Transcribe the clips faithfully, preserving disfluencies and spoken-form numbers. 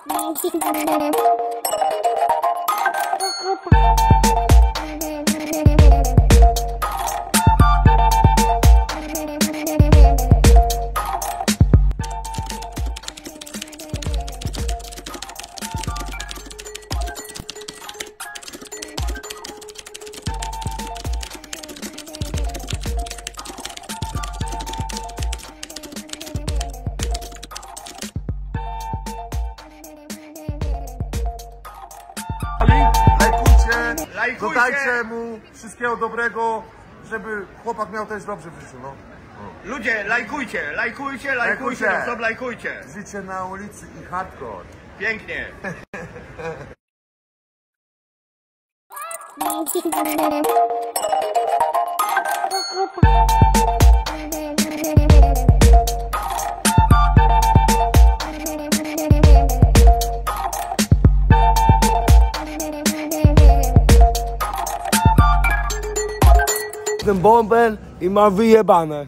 Lajkujcie, Lajkujcie. dodajcie mu wszystkiego dobrego, żeby chłopak miał też dobrze w życiu, no. Ludzie, lajkujcie, lajkujcie, lajkujcie, Lajkujcie. no lajkujcie. Życie na ulicy i hardcore. Pięknie. Ten bąbel i ma wyjebane.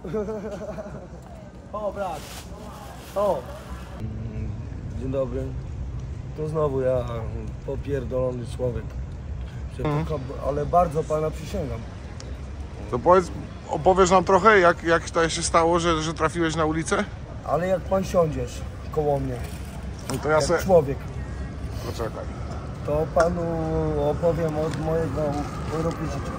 O, brat. O. Dzień dobry. To znowu ja, popierdolony człowiek. Przepraszam, ale bardzo pana przysięgam. To powiedz, opowiesz nam trochę, jak, jak to się stało, że, że trafiłeś na ulicę? Ale jak pan siądziesz koło mnie, No to ja jak se... człowiek, Poczekaj. to panu opowiem od mojego roku życia.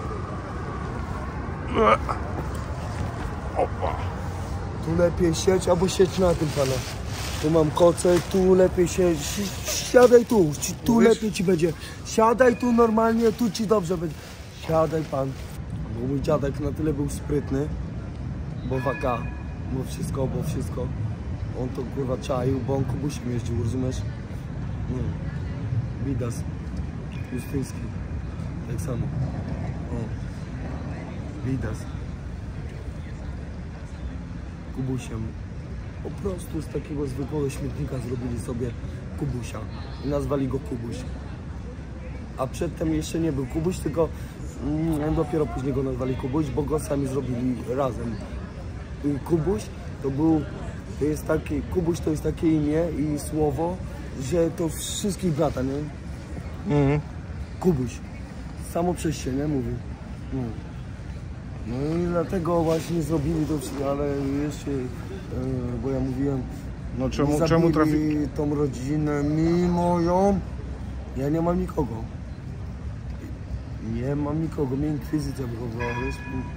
Opa. Tu lepiej siedź, albo siedź na tym pana. Tu mam koce, tu lepiej siedź. Siadaj tu, ci- tu Mówisz? lepiej ci będzie. Siadaj tu normalnie, tu ci dobrze będzie. Siadaj pan. Bo mój dziadek na tyle był sprytny, bo waka, bo wszystko, bo wszystko. On to kurwa czaił, bo on kubusiem jeździł, rozumiesz? No. Bidas. Justyński. Tak samo. O. Bidas. Kubusiem. Po prostu z takiego zwykłego śmietnika zrobili sobie Kubusia i nazwali go Kubuś. A przedtem jeszcze nie był Kubuś, tylko mm, dopiero później go nazwali Kubuś, bo go sami zrobili razem. I Kubuś to był, to jest taki, Kubuś to jest takie imię i słowo, że to wszystkich brata, nie? Mhm. Kubuś. Samo przez się, nie? Mówi. No. No i dlatego właśnie zrobili to, ale jeszcze, yy, bo ja mówiłem, No czemu, zabili czemu trafi... tą rodzinę mi moją, ja nie mam nikogo. Nie mam nikogo, mnie inkwizycja wychowała, wiesz?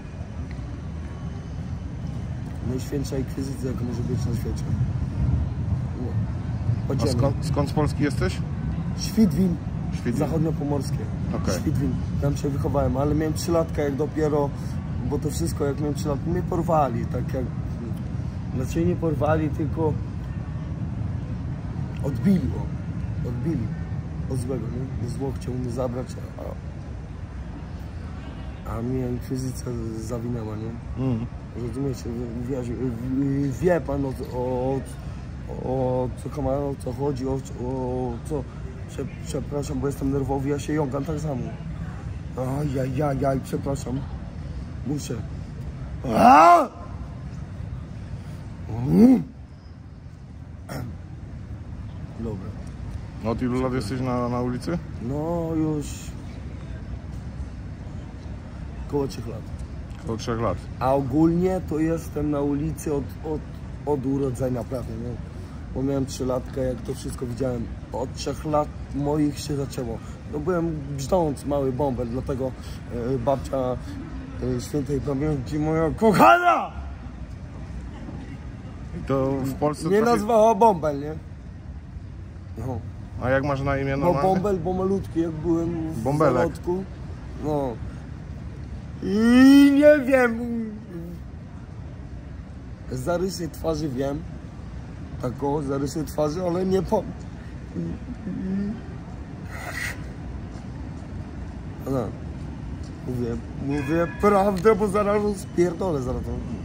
Najświętsza inkwizycja, jaka może być na świecie. No. A Podziemie. skąd, skąd z Polski jesteś? Świdwin. Świdwin. Zachodniopomorskie. Okej. Świdwin. Tam się wychowałem, ale miałem trzy latka jak dopiero, bo to wszystko jak miałem trzy latka, mnie porwali, tak jak, znaczy nie porwali, tylko odbili go, odbili od złego, nie? Zło chciał mnie zabrać, a, a mnie inkwizycja zawinęła, nie? Mhm. Rozumiecie, wie, wie, wie pan o, o, o co kamera, o co chodzi, o, o co, prze, przepraszam, bo jestem nerwowy, ja się jąkam tak samo. Ajajajaj, przepraszam, muszę. A! Mm. Dobra. No od ilu lat jesteś na, na ulicy? No już około trzech lat. Około trzech lat. A ogólnie to jestem na ulicy od, od, od urodzenia prawie, no. Bo miałem trzylatkę, jak to wszystko widziałem. Od trzech lat moich się zaczęło. No byłem brzdąc mały bąbel, dlatego e, babcia e, świętej pamięci, moja kochana, I to w Polsce nie trafi... nazwała bąbel, nie? No. A jak masz na imię Bo normalne? bąbel, bo malutki, jak byłem w Bąbelek. zarodku. No. I nie wiem. Zarysy twarzy wiem. Tak o, zarysy twarzy, ale nie po... No. Mówię, mówię prawdę, bo zaraz spierdolę zaraz.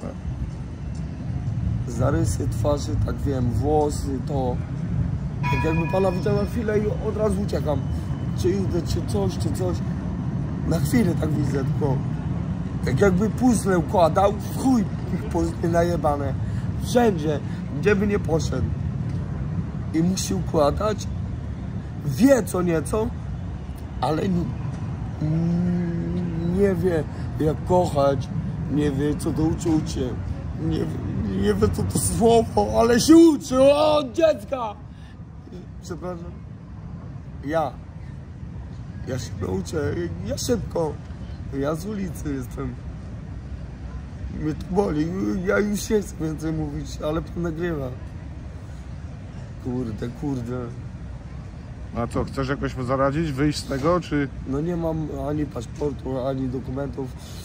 Zarysy twarzy, tak wiem, włosy, to... Tak jakby pana widział na chwilę i od razu uciekam. Czy idę, czy coś, czy coś. Na chwilę tak widzę, tylko... Tak jakby puzzle układał, w chuj ich puzzle najebane. Wszędzie, gdzie by nie poszedł. i musi układać. Wie co nieco, ale nie, nie wie jak kochać, nie wie co to uczucie, nie, nie wie co to słowo, ale się uczy od dziecka. Przepraszam. Ja. Ja się nauczę, ja szybko. Ja z ulicy jestem. Mnie to boli, ja już nie chcę więcej mówić, ale pan nagrywa. Kurde, kurde. A co, chcesz jakoś zaradzić, wyjść z tego, czy... No nie mam ani paszportu, ani dokumentów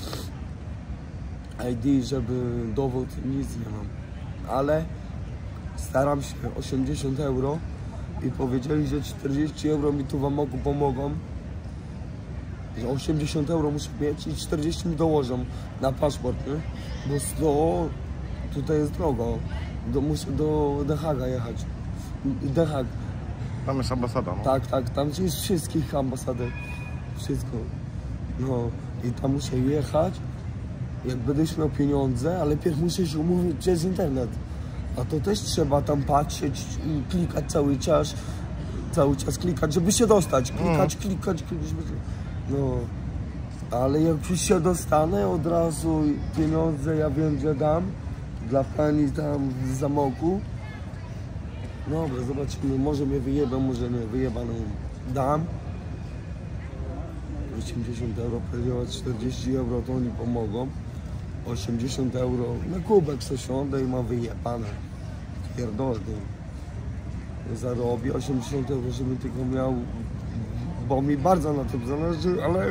I D, żeby dowód, nic nie mam. Ale staram się, osiemdziesiąt euro i powiedzieli, że czterdzieści euro mi tu w Amoku pomogą. Że osiemdziesiąt euro muszę mieć i czterdzieści mi dołożą na paszport, nie? Bo sto tutaj jest drogo. Do, muszę do The Haga jechać. The Hague. Tam jest ambasada, no. Tak, tak, tam jest wszystkich ambasady. Wszystko. No i tam muszę jechać, jak będziesz miał pieniądze, ale pierw muszę się umówić przez internet. A to też trzeba tam patrzeć i klikać cały czas. Cały czas klikać, żeby się dostać. Klikać, klikać, klikać. Żeby... No, ale jak już się dostanę, od razu pieniądze ja wiem, że dam dla pani tam w Zamoku. Dobra, zobaczymy, może mnie wyjebą, może nie wyjebaną. Dam osiemdziesiąt euro, powiedziała czterdzieści euro, to oni pomogą. osiemdziesiąt euro na kubek co siądę i mam wyjebane. Pierdolę. Zarobię osiemdziesiąt euro, żebym tylko miał, bo mi bardzo na tym zależy, ale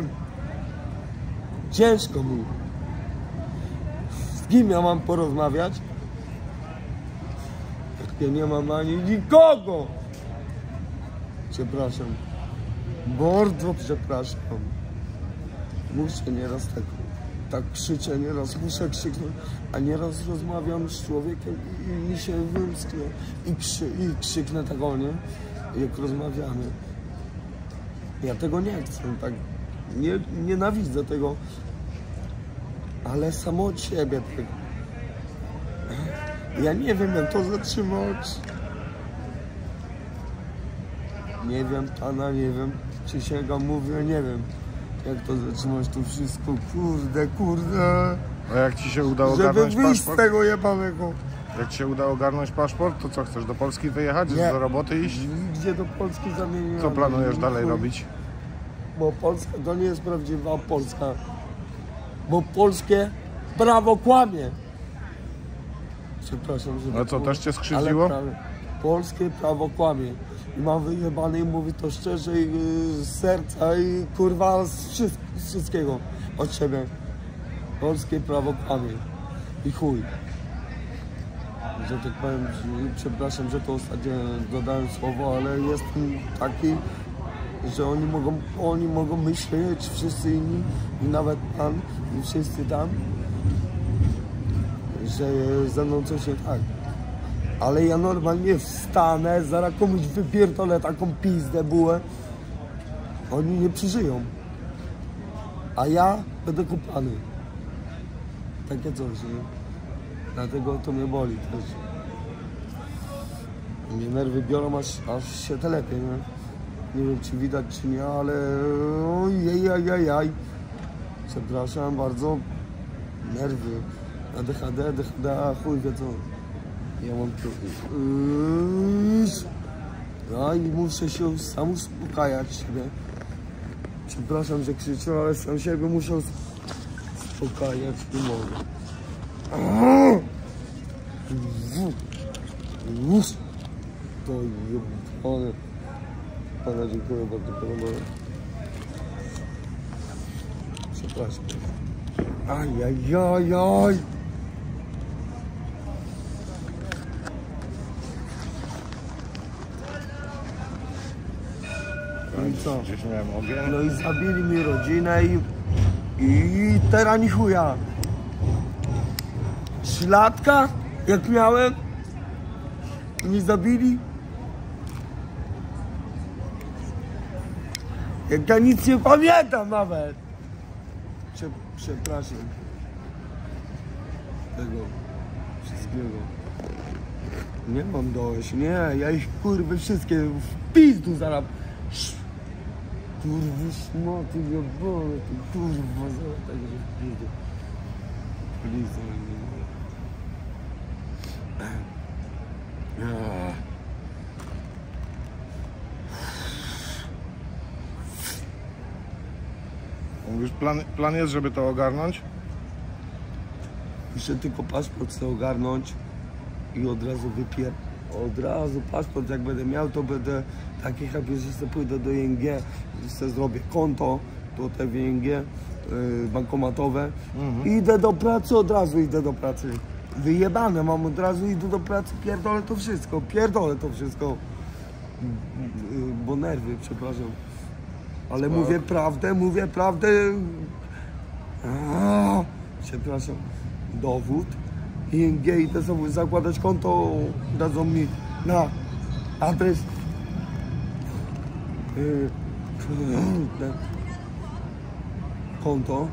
ciężko mi. Z kim ja mam porozmawiać? Ja nie mam ani nikogo. Przepraszam. Bardzo przepraszam. Muszę nieraz tak, tak krzyczę, nieraz muszę krzyknąć, a nieraz rozmawiam z człowiekiem i, i mi się wymsknie i, krzy, i krzyknę tak o nie, jak rozmawiamy. Ja tego nie chcę, tak nie, nienawidzę tego, ale samo od siebie tego. Ja nie wiem, jak to zatrzymać. Nie wiem, pana, nie wiem. Przysięgam, mówię, nie wiem, jak to zatrzymać to wszystko. Kurde, kurde. A jak ci się uda Żeby ogarnąć wyjść z paszport? tego jebanego. Jak ci się uda ogarnąć paszport, to co, chcesz do Polski wyjechać? Nie. Do roboty iść? Gdzie do Polski zamieniłem. Co planujesz dalej robić? Bo Polska to nie jest prawdziwa Polska. Bo polskie prawo kłamie. Przepraszam, że... No co, też cię skrzywdziło? Prawie, polskie prawo kłamie. I mam wyjebane i mówię to szczerze i yy, z serca i kurwa z, wszyst z wszystkiego od siebie. Polskie prawo kłamie. I chuj. Że tak powiem, przepraszam, że to ostatnio dodałem słowo, ale jestem taki, że oni mogą, oni mogą myśleć, wszyscy inni i nawet pan i wszyscy tam, że ze mną coś nie tak. Ale ja normalnie wstanę, zaraz komuś wypierdolę taką pizdę bułę. Oni nie przeżyją. A ja będę kopany. Takie coś, nie? Dlatego to mnie boli też. Mnie nerwy biorą, aż, aż się telepie, nie? Nie wiem, czy widać, czy nie, ale... Ojej, przepraszam bardzo. Nerwy. A D H D, D H D, a chuj wie co. Ja mam to... No i muszę się sam uspokajać siebie. Przepraszam, że krzyczę, ale sam siebie muszę uspokajać i mogę. To jebane. Pana, dziękuję bardzo, panowie. Przepraszam. Ajajajaj. No i co? Gdzieś miałem ogień. No i zabili mi rodzinę i... I teraz ni chuja. Trzylatka, jak miałem, mi zabili. Jak ja nic nie pamiętam nawet. Prze, przepraszam. Tego wszystkiego. Nie mam dość, nie, ja ich kurwy wszystkie w pizdu zaraz. Kurwy szmoty, jebane, ty kurwa, zaraz tak w pizdu. Policja mnie nie. Mówisz, plan, plan jest, żeby to ogarnąć? Muszę tylko paszport sobie ogarnąć i od razu wypier... Od razu paszport, jak będę miał, to będę taki happy, że sobie pójdę do I N G, że sobie zrobię konto, to te w I N G yy, bankomatowe. Mhm. I idę do pracy, od razu idę do pracy. Wyjebane mam, od razu idę do pracy, pierdolę to wszystko, pierdolę to wszystko. Yy, bo nerwy, przepraszam. Ale Spoko. mówię prawdę, mówię prawdę. Aaaa, przepraszam. Dowód. I N G, idę sobie zakładać konto, dadzą mi na adres. Yy, konto.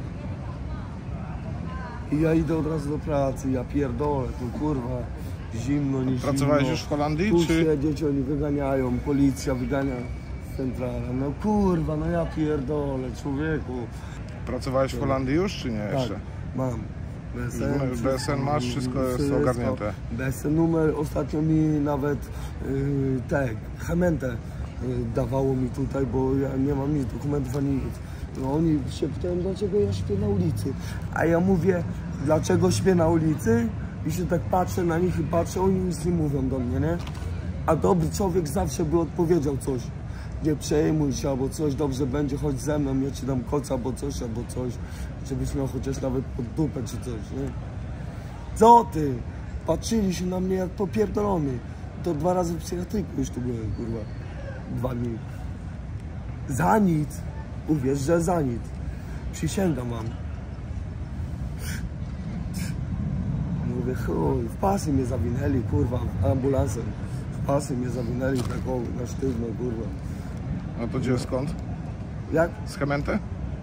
I ja idę od razu do pracy, ja pierdolę, tu kurwa, zimno, nie zimno. Pracowałeś już w Holandii, Tu czy...? siedzieć, oni wyganiają, policja wygania z centrala. No kurwa, no ja pierdolę, człowieku. Pracowałeś w Holandii już, czy nie jeszcze? Tak, mam. B S Już N, B S N masz, wszystko jest ogarnięte. B S N numer, ostatnio mi nawet yy, te, chementę yy, dawało mi tutaj, bo ja nie mam nic, dokumentów ani nic. No oni się pytają, dlaczego ja śpię na ulicy. A ja mówię, dlaczego śpię na ulicy? I się tak patrzę na nich i patrzę, oni nic nie mówią do mnie, nie? A dobry człowiek zawsze by odpowiedział coś. Nie przejmuj się, albo coś, dobrze będzie, chodź ze mną, ja ci dam koca, albo coś, albo coś. Żebyś miał chociaż nawet pod dupę czy coś, nie? Co ty? Patrzyli się na mnie jak popierdolony. To dwa razy w psychiatryku już tu byłem, kurwa. Dwa dni. Za nic. Uwierz, że za nic. Przysięgam wam. Mówię, chuj, w pasy mnie zawinęli, kurwa, ambulansem. W pasy mnie zawinęli tak o, na sztywno, kurwa. No to gdzie, skąd? Jak? Z Chementę?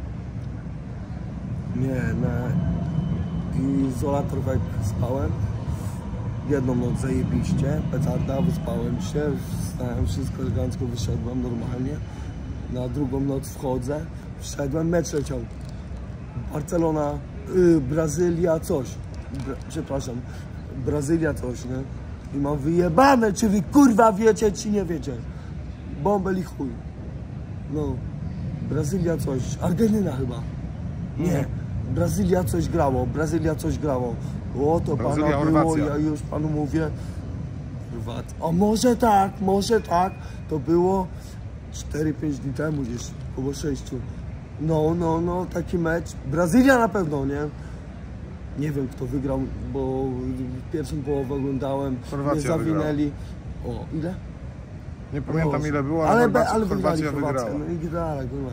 Nie, na izolator jak spałem. Jedną noc zajebiście, petarda, wyspałem się, wstałem, wszystko elegancko, wyszedłem normalnie. Na drugą noc wchodzę, wszedłem, mecz leciał. Barcelona, y, Brazylia, coś. Bra przepraszam, Brazylia coś, nie? I mam wyjebane, czy wy kurwa wiecie, czy nie wiecie. Bąbel i chuj. No, Brazylia coś, Argentyna chyba. Nie, Brazylia coś grało, Brazylia coś grało. O, to Brazylia, pana było, Chorwacja. ja już panu mówię. A może tak, może tak. To było cztery pięć dni temu gdzieś, około sześciu. No, no, no, taki mecz. Brazylia na pewno, nie? Nie wiem kto wygrał, bo pierwszą połowę oglądałem. Chorwacja Nie zawinęli. O, ile? Nie pamiętam O, ile było, ale, ale, Chorwacja, ale Chorwacja wygrali wygrała. No i gitara, kurwa.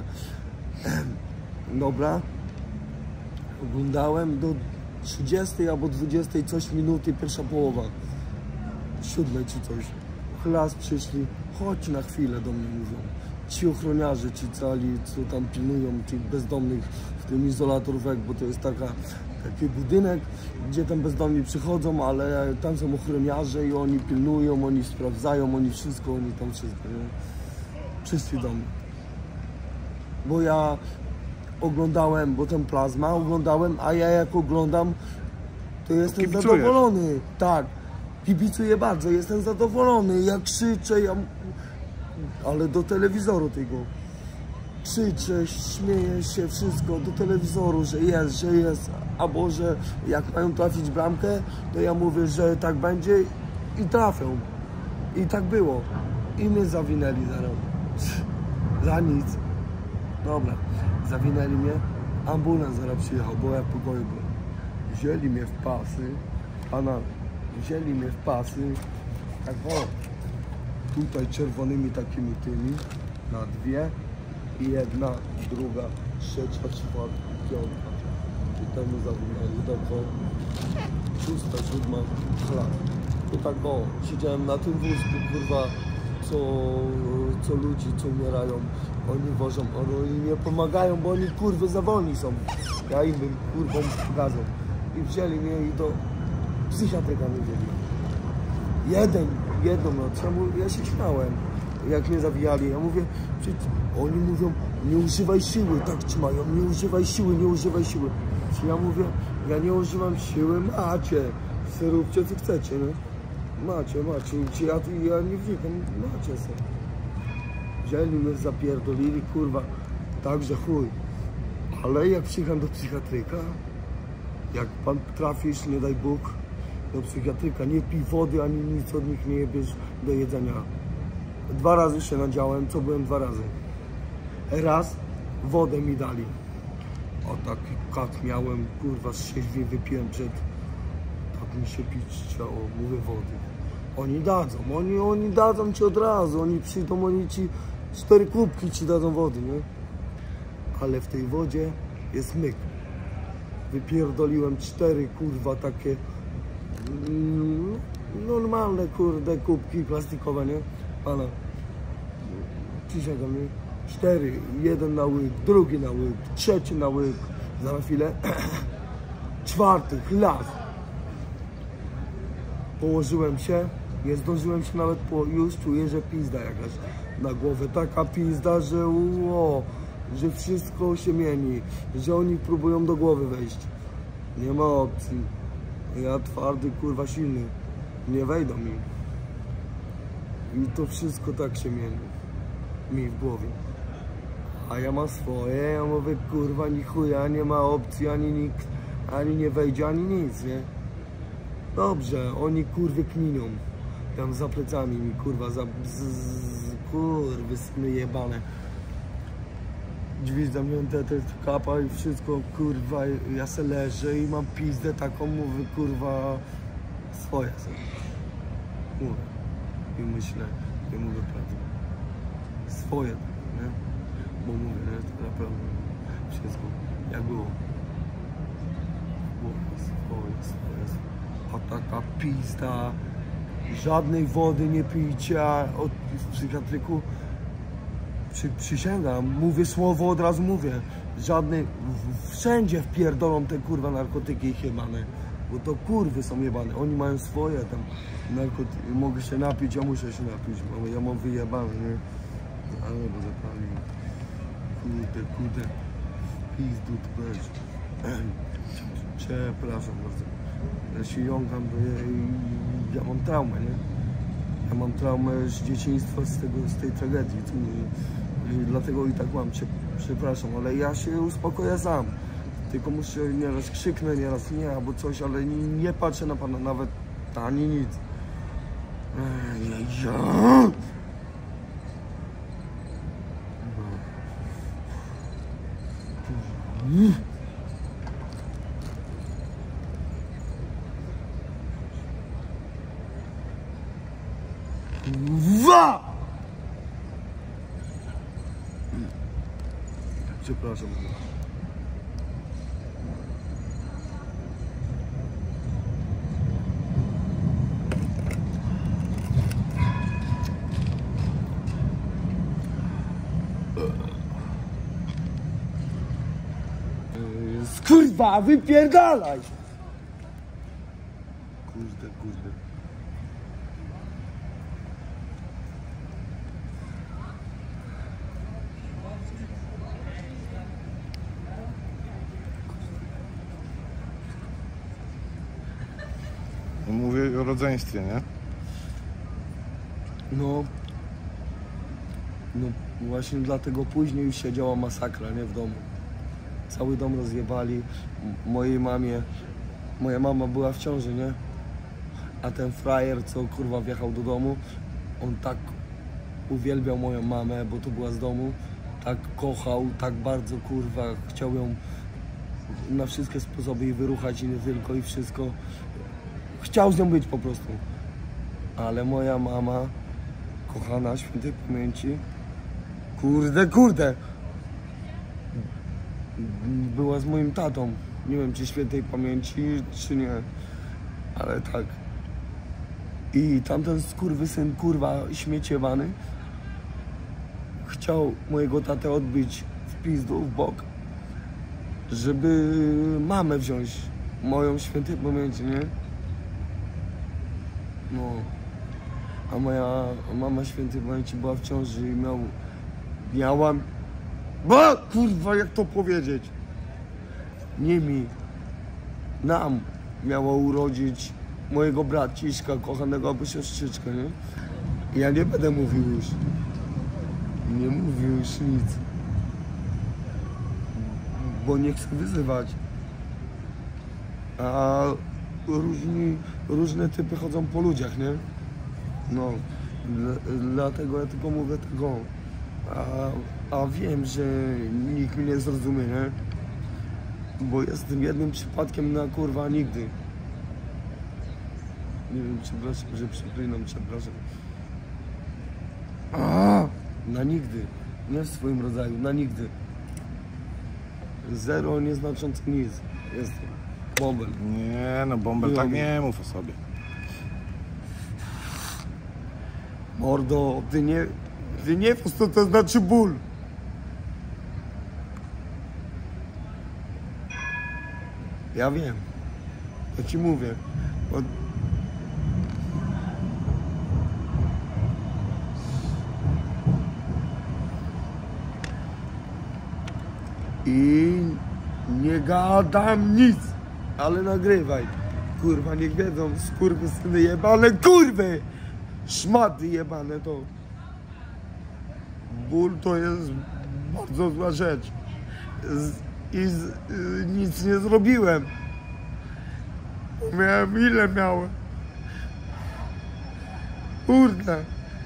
Dobra. Oglądałem do trzydziestej albo dwudziestej coś minuty, pierwsza połowa. Siódmej czy coś. Chlas przyszli, chodź na chwilę do mnie mówią. Ci ochroniarze, ci cali, co tam pilnują tych bezdomnych w tym izolatorówek, bo to jest taka, taki budynek, gdzie tam bezdomni przychodzą, ale tam są ochroniarze i oni pilnują, oni sprawdzają, oni wszystko, oni tam wszystko, nie? Przyszli do mnie. Bo ja oglądałem, bo ten plazma oglądałem, a ja jak oglądam, to jestem Kibicujesz. zadowolony. Tak, kibicuję bardzo, jestem zadowolony, ja krzyczę, ja... ale do telewizoru tego. Krzyczę, śmieję się, wszystko do telewizoru, że jest, że jest, albo że jak mają trafić bramkę, to ja mówię, że tak będzie i trafią. I tak było. I mnie zawinęli zaraz. Za nic. Dobra, zawinęli mnie, ambulans zaraz przyjechał, bo ja w pokoju byłem. Wzięli mnie w pasy, pana, wzięli mnie w pasy, tak o, tutaj czerwonymi takimi tymi, na dwie, i jedna, druga, trzecia, czwarta, piąta. I temu zawinęli, tak o, szósta, siódma, chlap. I tak o, siedziałem na tym wózku, kurwa, co, co ludzi, co umierają, oni wożą, oni nie pomagają, bo oni kurwy za wolni są. Ja im bym kurwą gazem. I wzięli mnie i do psychiatryka mnie wzięli. Jeden, jedną noc. Ja, mówię, ja się śmiałem, jak mnie zawijali. Ja mówię, przecież oni mówią, nie używaj siły, tak trzymają, nie używaj siły, nie używaj siły. Czy ja mówię, ja nie używam siły, macie, róbcie co chcecie, nie? Macie, macie, czy ja, ja nie wnikam, macie se. Wzięli mnie, zapierdolili, kurwa, także chuj. Ale jak przyjechałem do psychiatryka, jak pan trafisz, nie daj Bóg, do psychiatryka, nie pij wody, ani nic od nich nie bierz do jedzenia. Dwa razy się nadziałem, co byłem dwa razy. Raz wodę mi dali. O taki kat miałem, kurwa, z sześć wypiłem przed, tak mi się pić chciało, mówię wody. Oni dadzą, oni, oni dadzą ci od razu, oni przyjdą, oni ci cztery kubki ci dadzą wody, nie? Ale w tej wodzie jest myk. Wypierdoliłem cztery, kurwa, takie mm, normalne, kurde, kubki plastikowe, nie? Pana, przysięgam, nie? Cztery, jeden na łyk, drugi na łyk, trzeci na łyk, za chwilę, czwarty, las. Położyłem się, nie zdążyłem się nawet, po, już czuję, że pizda jakaś na głowę, taka pizda, że ło, że wszystko się mieni, że oni próbują do głowy wejść. Nie ma opcji. Ja twardy, kurwa, silny, nie wejdą mi. I to wszystko tak się mieni, mi w głowie. A ja mam swoje, ja mówię, kurwa, ni chuja, nie ma opcji, ani nikt, ani nie wejdzie, ani nic, nie? Dobrze, oni kurwy kminią. Tam za plecami mi, kurwa, za... Z, z, kurwy syny jebane. Drzwi zamknięte, to jest kapa i wszystko, kurwa, ja se leżę i mam pizdę taką, mówię, kurwa, swoje sobie. Mówię. I myślę, nie mówię prawdę. Swoje, nie? Bo mówię, nie? To naprawdę wszystko jak było. Było swoje, swoje, swoje. A taka pizda, żadnej wody nie pijcie, a od, w psychiatryku przy, przysięgam, mówię słowo, od razu mówię, żadnej, w, wszędzie wpierdolą te kurwa narkotyki jebane, bo to kurwy są jebane, oni mają swoje tam narkotyki, mogę się napić, ja muszę się napić, bo ja mam wyjebane, nie? Ale bo zapali, kurde, kurde, pizdu to też, przepraszam bardzo, ja się jąkam, bo ja, ja mam traumę, nie? Ja mam traumę z dzieciństwa, z, tego, z tej tragedii, i, i dlatego i tak mam, przepraszam, ale ja się uspokoję sam. Tylko muszę nieraz krzyknę, nieraz nie, albo coś, ale nie, nie patrzę na pana nawet ani nic. Ej, ja. Wa! Przepraszam. Kurwa, wypierdalaj! Kurde, kurde. Mówię o rodzeństwie, nie? No, no właśnie dlatego później już się działa masakra, nie, w domu. Cały dom rozjebali, M mojej mamie, moja mama była w ciąży, nie? A ten frajer, co kurwa wjechał do domu, on tak uwielbiał moją mamę, bo to była z domu, tak kochał, tak bardzo kurwa chciał ją na wszystkie sposoby jej wyruchać i nie tylko, i wszystko. Chciał z nią być po prostu. Ale moja mama, kochana, świętej pamięci, kurde, kurde, była z moim tatą. Nie wiem, czy świętej pamięci, czy nie, ale tak. I tamten skurwysyn, kurwa, śmieciewany, chciał mojego tatę odbić w pizdu, w bok, żeby mamę wziąć, moją świętej pamięci, nie? No, a moja mama świętej pamięci była w ciąży i miał, miałam, bo kurwa jak to powiedzieć, nie mi, nam miała urodzić mojego braciszka, kochanego albo siostrzyczkę, nie? I ja nie będę mówił już, nie mówił już nic, bo nie chcę wyzywać, a różni, różne typy chodzą po ludziach, nie? No, dlatego ja tylko mówię tego, a, a wiem, że nikt mnie nie zrozumie, nie? Bo jestem jednym przypadkiem na kurwa nigdy. Nie wiem, przepraszam, że przeklinam, przepraszam. A, na nigdy, nie w swoim rodzaju, na nigdy. Zero nieznaczący nic, jestem. Bąbel. Nie no, Bąbel tak nie mów o sobie. Mordo, ty nie, ty nie wiesz, co to znaczy ból. Ja wiem, to ci mówię. Bo... I nie gadam nic, ale nagrywaj. Kurwa, niech wiedzą, skurwysyny jebane, kurwy! Szmaty jebane to. Ból to jest bardzo zła rzecz. Z, I z, y, nic nie zrobiłem. Miałem ile miałem? Kurde.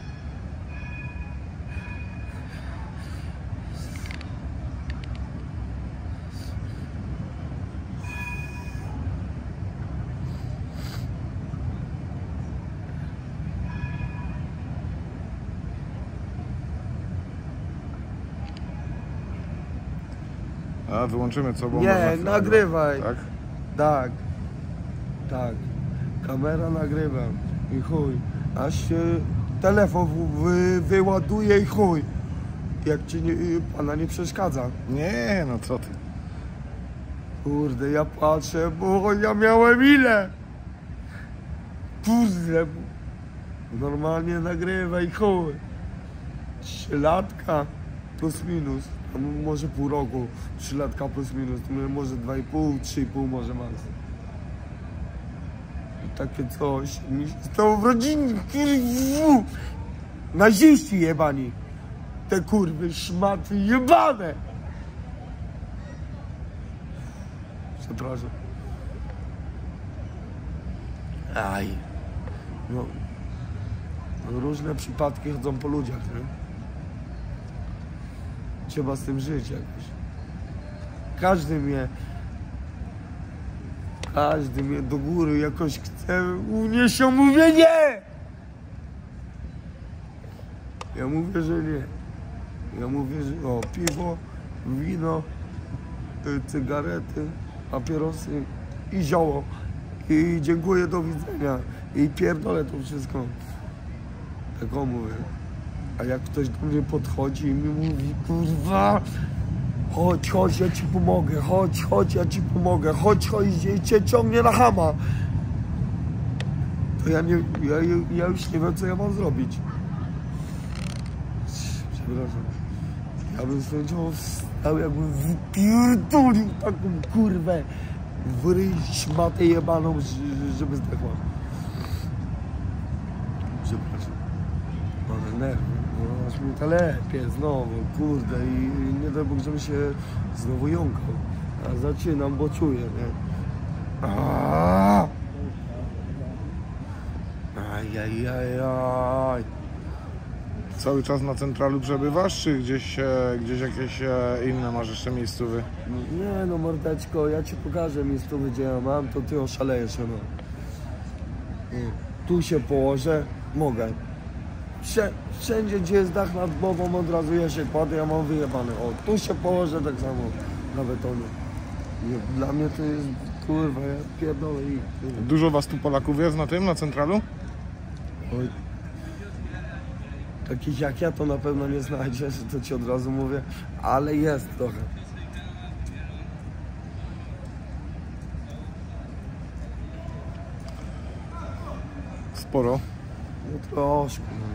A wyłączymy co? Bo Nie, nagrywaj. Tak? Tak. Tak. Kamera nagrywa. I chuj. Aż się telefon wy, wyładuje i chuj. Jak ci nie, pana nie przeszkadza. Nie, no co ty. Kurde, ja patrzę, bo ja miałem ile? Kurde. Normalnie nagrywaj, chuj. Trzy latka plus minus. Może pół roku, trzy latka plus minus, może dwa i pół, trzy i pół może max. I takie coś mi się stało w rodzinie, kurwa. Naziści jebani. Te kurwy, szmaty jebane. Przepraszam. Aj. No. Różne przypadki chodzą po ludziach, nie? Trzeba z tym żyć jakoś. Każdy mnie, każdy mnie do góry jakoś chce unieść, a mówię nie! Ja mówię, że nie. Ja mówię, że o, piwo, wino, cygarety, papierosy i zioło. I dziękuję, do widzenia. I pierdolę to wszystko. Tak o mówię. A jak ktoś do mnie podchodzi i mi mówi, kurwa, chodź, chodź, ja ci pomogę, chodź, chodź, ja ci pomogę, chodź, chodź, i cię ciągnie na chama. To ja, nie, ja, ja już nie wiem, co ja mam zrobić. Przepraszam. Ja bym sędzią wstał, jakbym wypierdolił taką kurwę w ryj, szmatę jebaną, żeby zdechła. Przepraszam. Mam nerwy. No, aż mi telepie znowu, kurde, i nie daj Bóg, żebym się znowu jąkał. A zaczynam, bo czuję, nie? Aaaa! Ajajajaj. Cały czas na centralu przebywasz, czy gdzieś, e, gdzieś jakieś e, inne masz jeszcze miejscowy? Nie no, mordeczko, ja ci pokażę miejscowy, gdzie ja mam, to ty oszalejesz, no. Tu się położę, mogę. Wszędzie, gdzie jest dach nad głową, od razu ja się kładę, ja mam wyjebane. O, tu się położę tak samo na betonie. Dla mnie to jest, kurwa, ja pierdolę i... Dużo was tu Polaków jest na tym, na centralu? Oj. Takich jak ja to na pewno nie znajdziesz, to ci od razu mówię, ale jest trochę. Sporo. No troszkę, no.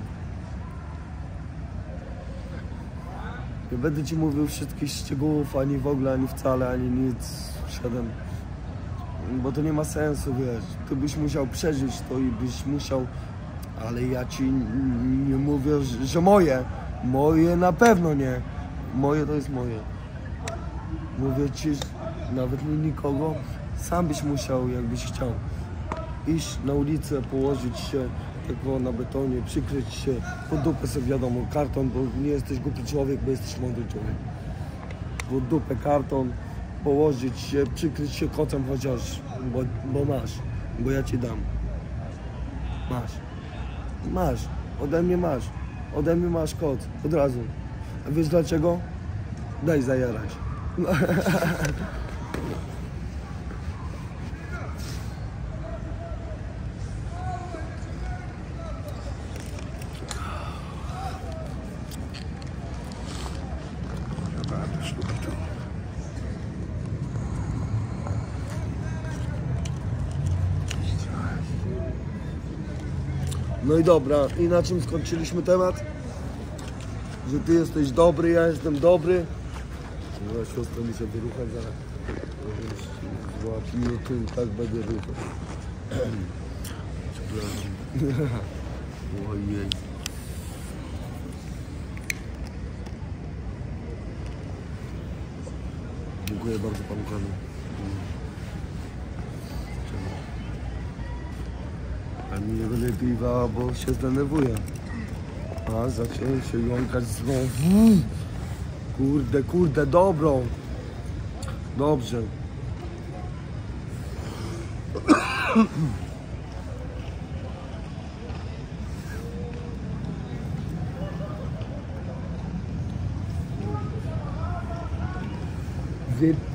Nie będę ci mówił wszystkich szczegółów, ani w ogóle, ani wcale, ani nic. Siedem. Bo to nie ma sensu, wiesz. Ty byś musiał przeżyć to i byś musiał... Ale ja ci nie mówię, że, że moje. Moje na pewno nie. Moje to jest moje. Mówię ci, nawet nie nikogo. Sam byś musiał, jakbyś chciał. Iść na ulicę, położyć się tak na betonie, przykryć się, pod dupę sobie wiadomo, karton, bo nie jesteś głupi człowiek, bo jesteś mądry człowiek. Pod dupę karton, położyć się, przykryć się kocem chociaż, bo, bo masz, bo ja ci dam. Masz. Masz. Ode mnie masz. Ode mnie masz koc. Od razu. A wiesz dlaczego? Daj zajarać. No i dobra, i na czym skończyliśmy temat? Że ty jesteś dobry, ja jestem dobry. Moja siostra mi się wyrucha zaraz. Złap minutę, tak będę ruchał. Przepraszam. Ojej. Dziękuję bardzo panu Kanu. A mi nie będę piwa, bo się zdenerwuję. A zaczęły się jąkać znowu. Kurde, kurde, dobrą. Dobrze. Wy